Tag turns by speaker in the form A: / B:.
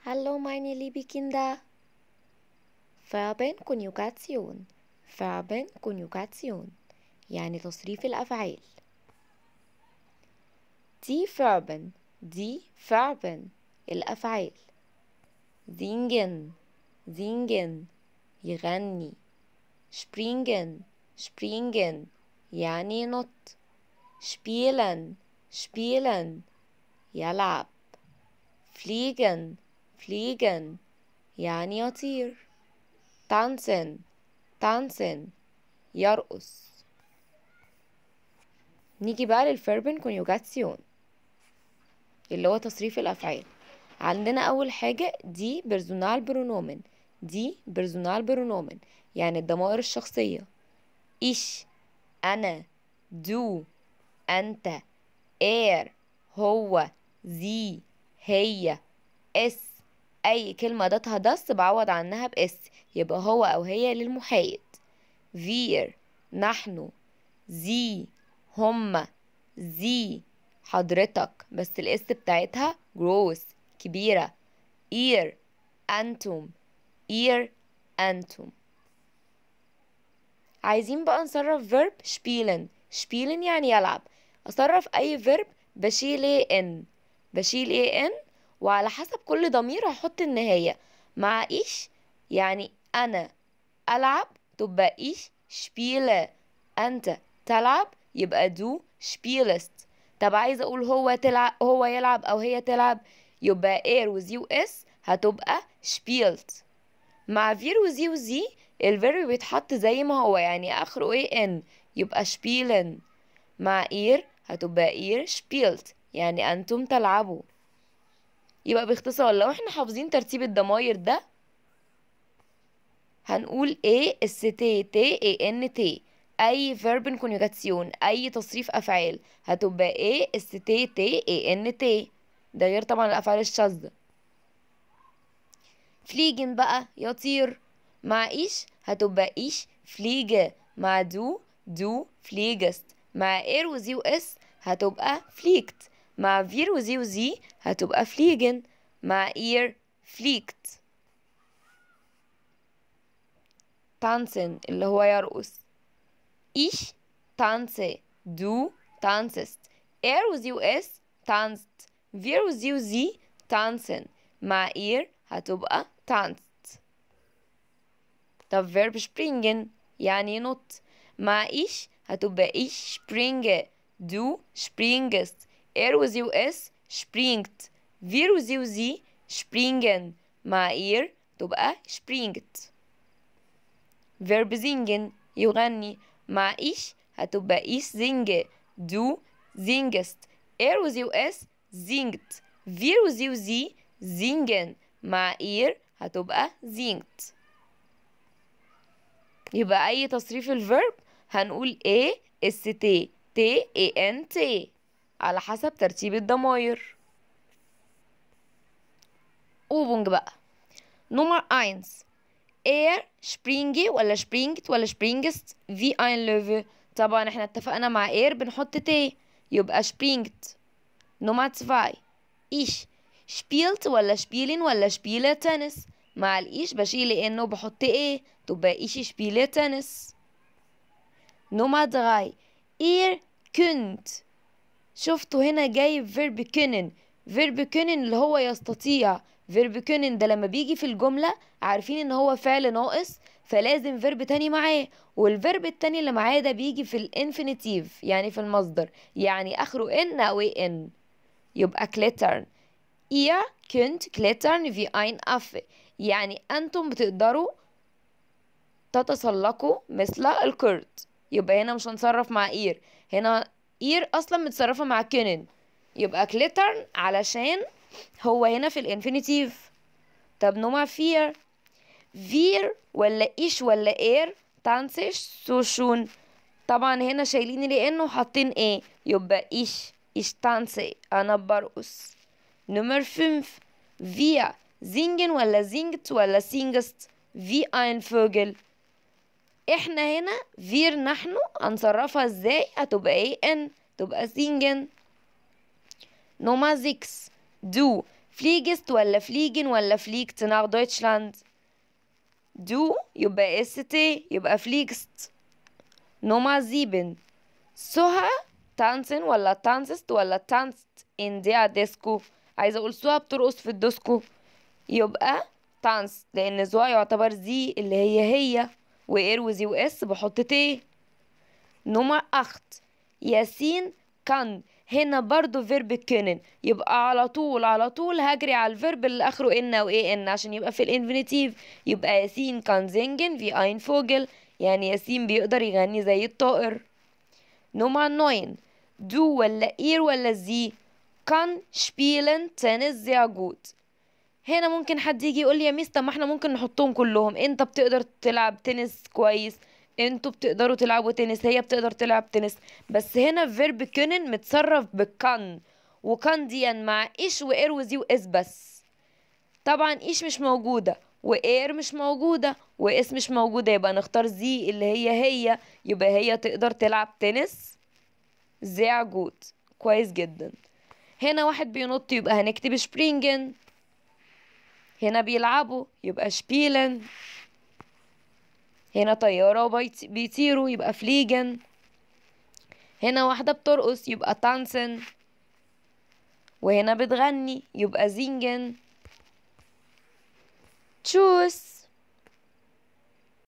A: Hallo meine liebe Kinder. Verbenkonjugation. Verbenkonjugation يعني تصريف الأفعال. Die Verben الأفعال. singen يغني. springen يعني ينط. spielen يلعب. fliegen يعني يطير. tanzen يرقص. نيجي بقى للفيربن كونيوجاسيون اللي هو تصريف الأفعال. عندنا أول حاجة دي بيرسونال برونومن يعني الضمائر الشخصية. أنا du أنت هو sie هي es أي كلمة ضدها دس بعوض عنها بإس يبقى هو أو هي للمحايد. wir نحن. sie هما. sie حضرتك بس الاس بتاعتها gross كبيرة. ihr أنتم. عايزين بقى نصرف verb spielen يعني يلعب. أصرف أي verb بشيل ان وعلى حسب كل ضمير هحط النهاية مع يعني أنا ألعب تبقى spiele. أنت تلعب يبقى du spielst. طب عايزة أقول هو يلعب أو هي تلعب يبقى وزي وإس هتبقى spielt. مع وزي وزي الفيرب بيتحط زي ما هو يعني آخره ان يبقى spielen. مع هتبقى spielt يعني أنتم تلعبوا. يبقى باختصار لو احنا حافظين ترتيب الضماير ده هنقول st اي verb conjugation اي تصريف افعال هتبقى st ده غير طبعا الافعال الشاذة. fliegen بقى يطير مع هتبقى fliege. مع du fliegest. مع وزي وإس هتبقى fliegt. مع وزي وزي هتبقى fliegen. مع fliegt. tanzen اللي هو يرقص. ich tanze du tanzest. وزي وإس tanzt. وزي وزي tanzen. مع هتبقى tanzt. طب verb springen يعني ينط مع هتبقى springe. du springest. وزي وإس springt. وزي وزي springen. مع تبقى springt. verb singen يغني مع هتبقى singe. du singest. وزي وإس singt. وزي وزي singen. مع هتبقى singt. يبقى أي تصريف الفيرب هنقول st ant على حسب ترتيب الضماير. Übung بقى. نمرة 1 springe ولا springt ولا springest wie ein Löwe. طبعا احنا اتفقنا مع بنحط يبقى springt. نمرة 2 ich spielt ولا spielen ولا spiele تنس. مع بشيل انه بحط تبقى spiele تنس. نمرة 3 ihr könnt. شفتوا هنا جايب verb können اللي هو يستطيع. verb können ده لما بيجي في الجملة عارفين ان هو فعل ناقص فلازم verb تاني معاه والverb التاني اللي معاه ده بيجي في الانفينيتيف يعني في المصدر يعني اخره ان او ان يبقى klettern. ihr könnt klettern wie ein Affe يعني انتم بتقدروا تتسلقوا مثل القرد. يبقى هنا مش هنصرف مع هنا اصلا متصرفة مع können يبقى klettern علشان هو هنا في الانفينيتيف. طب نمرة 4 wir ولا ولا tanzest so schön. طبعا هنا شايلين لانه وحاطين يبقى ich tanze انا برقص. نمرة 5 wir singen ولا singt ولا singest wie ein Vogel. احنا هنا wir نحن هنصرفها ازاي هتبقى ان تبقى singen. نمرة 6 du فليجست ولا فليجن ولا فليجت nach Deutschland؟ دو يبقى تي يبقى فليجست. نمرة 7. سهى تانسن ولا تانسست ولا تانست in der Disco؟ عايزة اقول سهى بترقص في الديسكو، يبقى تانس، لان زوا يعتبر زي اللي هي واير وزي واس بحط تي. نمرة 8. ياسين كان، هنا برضو فيرب كونن، يبقى على طول هجري على الفيرب اللي اخره ان او ايه ان عشان يبقى في الانفينيتيف. يبقى ياسين كان زينجن في اين فوجل، يعني ياسين بيقدر يغني زي الطائر. نمرة 9. دو ولا اير ولا زي كان شبيلن تنس sehr gut؟ هنا ممكن حد يجي يقول لي يا ميس طب ما احنا ممكن نحطهم كلهم، انت بتقدر تلعب تنس كويس، انتوا بتقدروا تلعبوا تنس، هي بتقدر تلعب تنس، بس هنا فيرب كونن متصرف بكان، وكان دي مع ايش واير وزي واس بس. طبعا ايش مش موجودة واير مش موجودة واس مش موجودة، يبقى نختار زي اللي هي يبقى هي تقدر تلعب تنس sehr gut، كويس جدا. هنا واحد بينط يبقى هنكتب سبرينجن، هنا بيلعبوا يبقى شبيلن، هنا طيارة بيطيروا يبقى فليجن، هنا واحدة بترقص يبقى تانسن، وهنا بتغني يبقى زينجن. تشوس.